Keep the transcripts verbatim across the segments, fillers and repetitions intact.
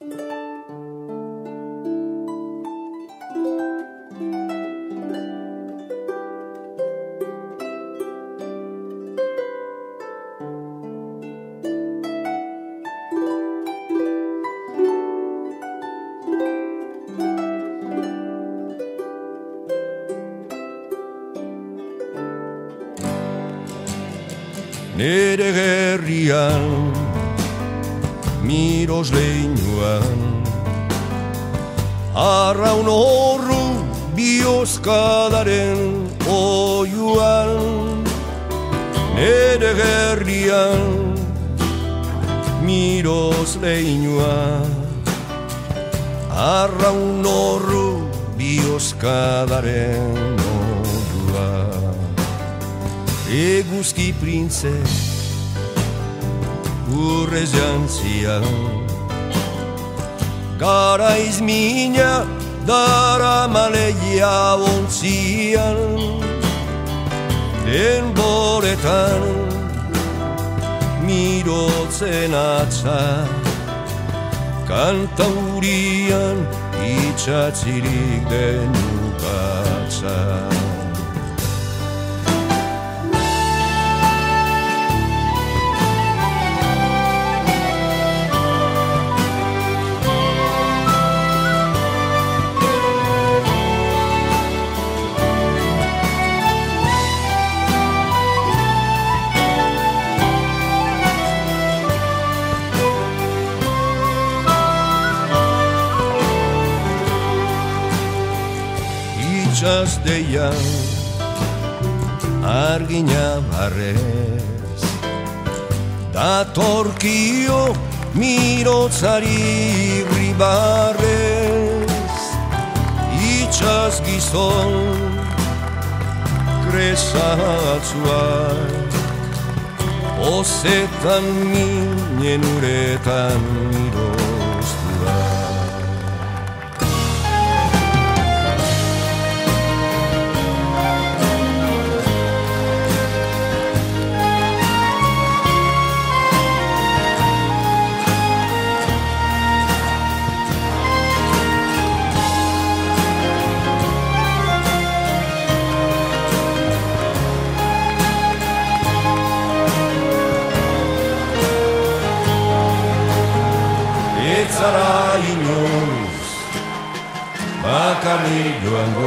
Nere gerrian, miros leinuan, arraun horru bihozkadaren oiuan. Nere gerrian, miros leinuan, arraun horru bihozkadaren oiuan. Eguzki printze urrez jantzian, garaiz mina dara maleia ontzian. Denboretan mirotzen atza, kantaurian itxatzirik denukatza. Deian argina barrez, datorkio mirotzari ribarrez. Itxaz gizon kresatzuak, ozetan minen uretan miroztuak. Zara inoz, bakarrik joango,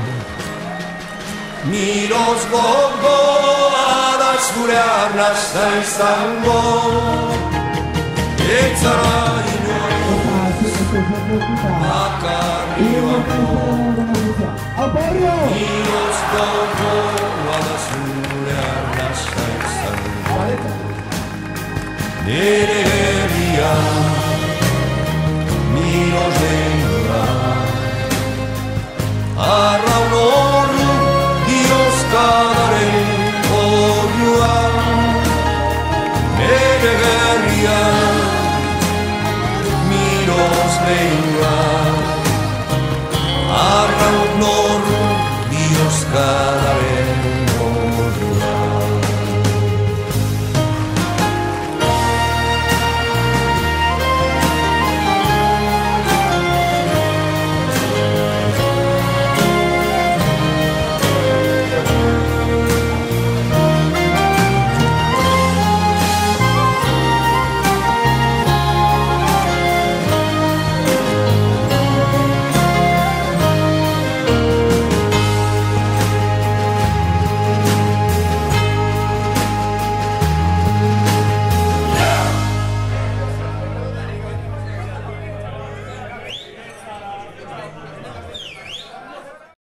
miroz gogoa da zure arnazta izango. Ez zara inoz, bakarrik joango, miroz gogoa da zure arnazta izango. Nere herrian